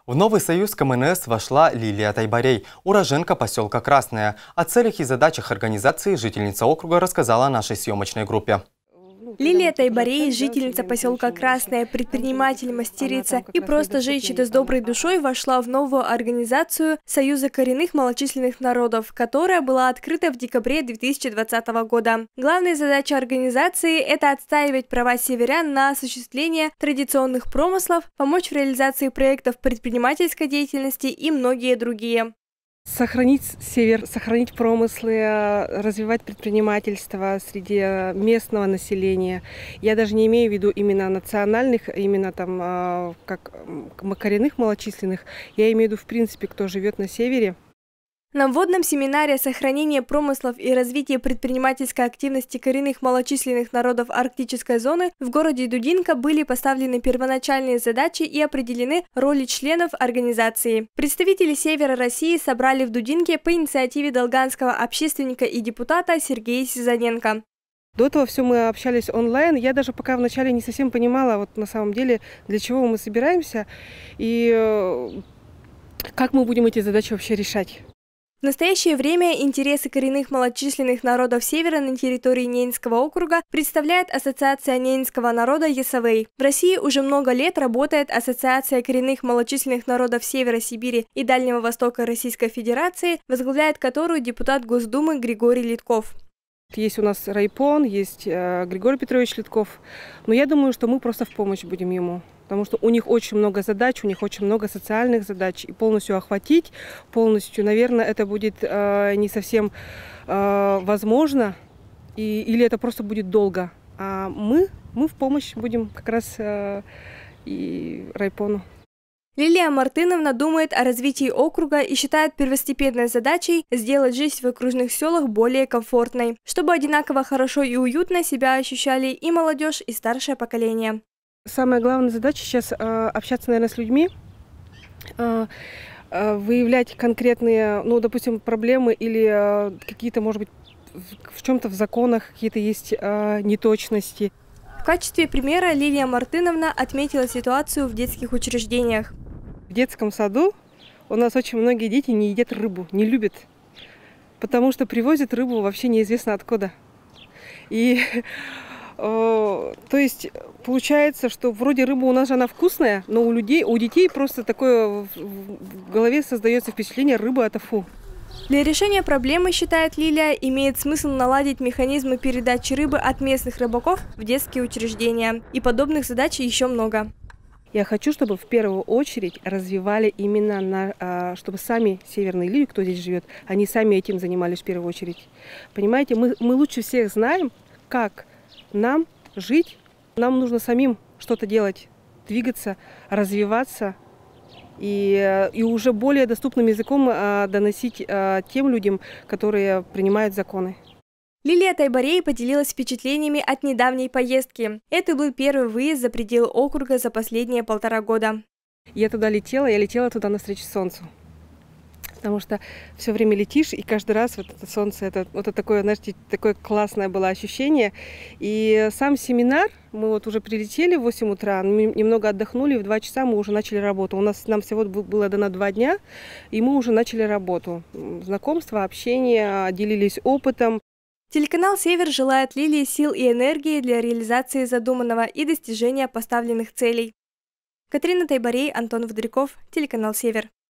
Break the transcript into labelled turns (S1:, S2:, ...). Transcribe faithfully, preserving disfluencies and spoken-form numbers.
S1: В новый союз ка эм эн эс вошла Лилия Тайбарей, уроженка поселка Красное. О целях и задачах организации жительница округа рассказала нашей съемочной группе.
S2: Лилия Тайбарей – жительница поселка Красное, предприниматель, мастерица и просто женщина с доброй душой вошла в новую организацию Союза коренных малочисленных народов, которая была открыта в декабре две тысячи двадцатого года. Главная задача организации – это отстаивать права северян на осуществление традиционных промыслов, помочь в реализации проектов предпринимательской деятельности и многие другие.
S3: Сохранить север, сохранить промыслы, развивать предпринимательство среди местного населения. Я даже не имею в виду именно национальных, именно там как коренных малочисленных. Я имею в виду в принципе, кто живет на севере.
S2: На вводном семинаре «Сохранение промыслов и развитие предпринимательской активности коренных малочисленных народов арктической зоны» в городе Дудинка были поставлены первоначальные задачи и определены роли членов организации. Представители Севера России собрали в Дудинке по инициативе долганского общественника и депутата Сергея Сизаненко.
S3: До этого все мы общались онлайн. Я даже пока вначале не совсем понимала, вот на самом деле, для чего мы собираемся и как мы будем эти задачи вообще решать.
S2: В настоящее время интересы коренных малочисленных народов Севера на территории Ненецкого округа представляет Ассоциация Ненецкого народа ЕСАВЭЙ. В России уже много лет работает Ассоциация коренных малочисленных народов Севера Сибири и Дальнего Востока Российской Федерации, возглавляет которую депутат Госдумы Григорий Литков.
S3: Есть у нас райпон, есть э, Григорий Петрович Литков, но я думаю, что мы просто в помощь будем ему. Потому что у них очень много задач, у них очень много социальных задач. И полностью охватить, полностью, наверное, это будет э, не совсем э, возможно. И, или это просто будет долго. А мы, мы в помощь будем как раз э, и райпону.
S2: Лилия Мартыновна думает о развитии округа и считает первостепенной задачей сделать жизнь в окружных селах более комфортной, чтобы одинаково хорошо и уютно себя ощущали и молодежь, и старшее поколение.
S3: Самая главная задача сейчас э, общаться, наверное, с людьми, э, э, выявлять конкретные, ну, допустим, проблемы или э, какие-то, может быть, в, в чем-то в законах какие-то есть э, неточности.
S2: В качестве примера Лилия Мартыновна отметила ситуацию в детских учреждениях.
S3: В детском саду у нас очень многие дети не едят рыбу, не любят, потому что привозят рыбу вообще неизвестно откуда. И то есть получается, что вроде рыба у нас же она вкусная, но у людей, у детей просто такое в голове создается впечатление: рыба это фу.
S2: Для решения проблемы, считает Лилия, имеет смысл наладить механизмы передачи рыбы от местных рыбаков в детские учреждения. И подобных задач еще много.
S3: Я хочу, чтобы в первую очередь развивали именно, на, чтобы сами северные люди, кто здесь живет, они сами этим занимались в первую очередь. Понимаете, мы, мы лучше всех знаем, как нам жить. Нам нужно самим что-то делать, двигаться, развиваться и, и уже более доступным языком а, доносить а, тем людям, которые принимают законы.
S2: Лилия Тайбарей поделилась впечатлениями от недавней поездки. Это был первый выезд за пределы округа за последние полтора года.
S3: Я туда летела, я летела туда навстречу солнцу. Потому что все время летишь, и каждый раз вот это солнце, это, вот это такое, знаете, такое классное было ощущение. И сам семинар, мы вот уже прилетели в восемь утра, немного отдохнули, в два часа мы уже начали работу. У нас нам всего было дано два дня, и мы уже начали работу. Знакомство, общение, делились опытом.
S2: Телеканал «Север» желает Лилии сил и энергии для реализации задуманного и достижения поставленных целей. Катерина Тайбарей, Антон Водряков, телеканал «Север».